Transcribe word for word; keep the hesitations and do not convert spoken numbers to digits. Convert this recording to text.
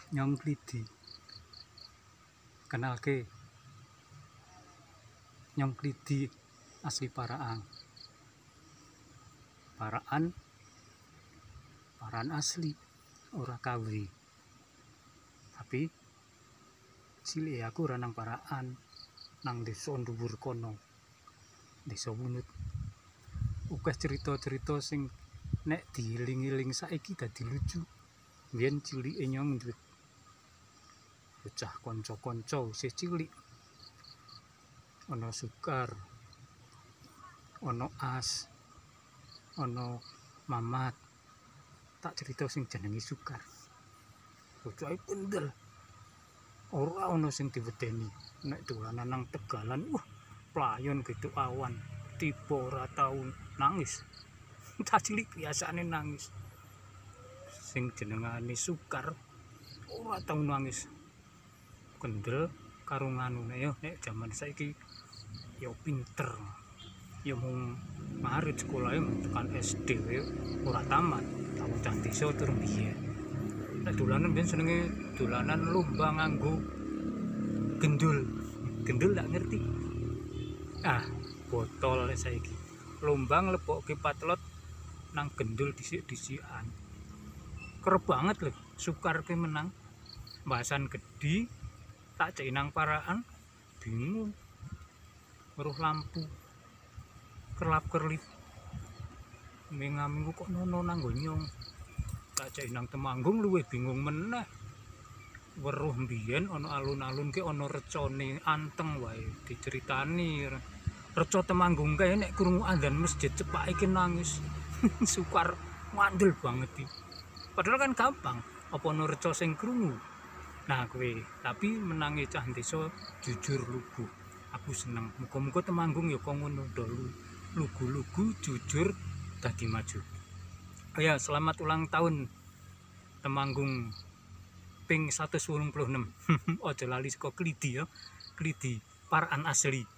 Nyong Klidi. Kenal ke? Nyong Klidi asli Paraan. Paraan, Paraan asli, ora kawi. Tapi cilik aku ora nang Paraan, nang desa dhuwur kono. Desa Wunut. Ukeh cerita-cerita sing nek dieling-eling saiki dadi lucu. Biyen cilike nyong duwe bocah kanca-kanca isih cilik. Ana Sukar, ana As, ana Mamat. Tak cerita sing jenenge Sukar. Bocahe pendel. Ora ana sing diwedeni. Nek dolanan nang Tegalan, wah, playon gitu awan. Tiba ora tau nangis. Tak cilik biasane nangis. Sing jenengane Sukar ora tau nangis. Kendel karo nganune yo nek jaman saiki yo pinter. Yo mung ngarit sekolahe tekan S D ora tamat. Tahu cah desa tur biyen. Nek dolanan biyen senenge dolanan lomba nganggo gendul. Gendul tak ngerti. Ah, botol saiki. Lomba nglebokke patlot nang gendul disik-disikan. Kerep banget lho, Sukar ke menang. Bahasan gede, tak cek nang Paraan, bingung. Weruh lampu, kerlap-kerlip. Minggu kok nono nang gonyong. Tak cek nang Temanggung luwih bingung meneh. Weruh mbiyen ana alun-alun ke ana recone anteng wae diceritani. Reca Temanggung kae nek krungu adzan masjid cepake iki nangis. Sukar ngandel banget iki. Padahal kan gampang, apa ana reca sing krungu. Nah kowe, tapi menangi cah desa jujur lugu. Aku seneng. Muga-muga Temanggung ya kok ngono dulu. Lugu-lugu jujur dadi maju. Oh ya, selamat ulang tahun Temanggung ping seratus wolung puluh enam. Aja lali saka Klidi ya. Klidi Paraan asli.